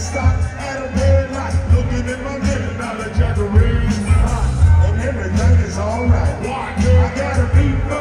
stop at a red light, looking in my $1 million Jackery. And everything is alright. I gotta be